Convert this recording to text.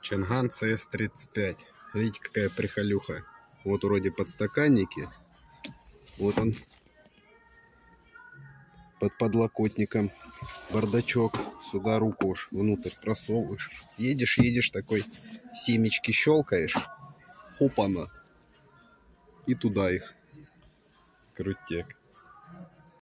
Чанган cs35. Видите, какая приколюха. Вот вроде подстаканники. Вот он под подлокотником. Бардачок. Сюда руку уж внутрь просовываешь. Едешь, такой семечки щелкаешь. Хопана. И туда их. Крутяк.